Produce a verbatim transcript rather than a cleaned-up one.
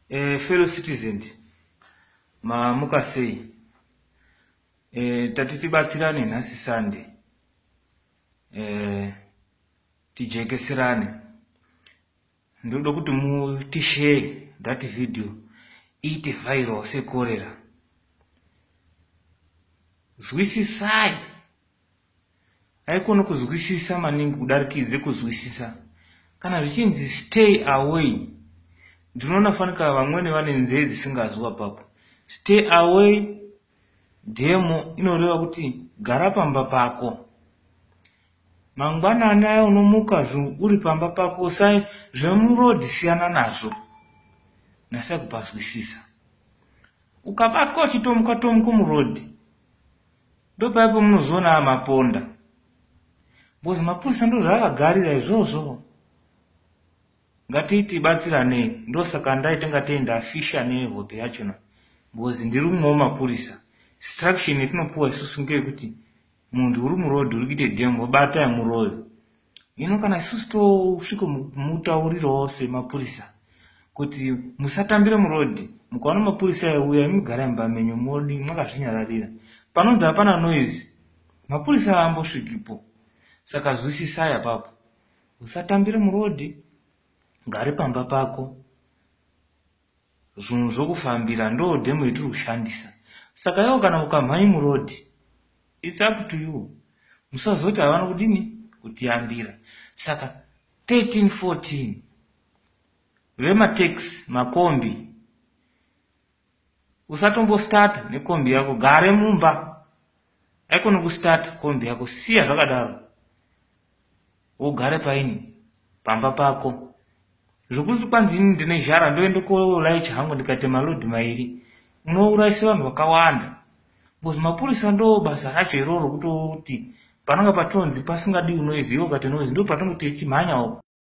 Eh, fellow citizens, ma mukasei eh, tatitibatsirane nhasi Sunday eh, tijekeserane. Ndoda kuti mutishare that video iite viral sekorera. Zwisisai, haikona kuzwisisa maningi kudarikidze kuzwisisa. Kana zvichinzi stay away, ndinoona fanika vamweni vane nzee dzisingazwa papo. Stay away demo inoreva kuti gara pamba pako. Mangwanani aya unomuka uri pamba pako, sai zvemurodi siyana nazvo. Nasa kupazwisisa. Ukabatwa uchitomuka tomuka murodi, ndopaipo munozoona maponda. Bozi mapurisa ndo zvakagarira izvozvo. Ngatiiti batsirane, ndosaka ndaita ngatei ndafisha nehope yachona. Bozi ndiri mumwe mapurisa. Instruction yetinopuwa isusu ngeyekuti munhu uri murodi uri kuite demo bata muroyo. Ino kana isusu tosvika mutaurirawo semapurisa kuti musatambire murodi, mukaona mapurisa euya mugara mumba menyu modi mwakazvinyararira. Panonzi hapana noise, mapurisa ambosvikipo. Saka zwisisai apapo. Usatambire murodi, gare pamba pako. Zvinhu zvokufambira ndo demo yetiri kushandisa. Saka iwo kana ukamhanya murodi, it's up to you. Musazoti havana kudini kutiyambira. Saka thirteen fourteen vemataxi makombi, usatombo start nekombi yako, gare mumba. Haikona kustart kombi yako, siya zvakadaro. Ugare paini pamba pako. Zvokuti kwanzini ndine jara ndoende kolaicha hangu ndikaite malodi mairi, unouraisa vanhu vakawanda. Bozi mapurisa ndo basa racho iroro kutoti pananga patonzi pasingadi noise, iwo kati noise ndo patonoti chimhanyawo.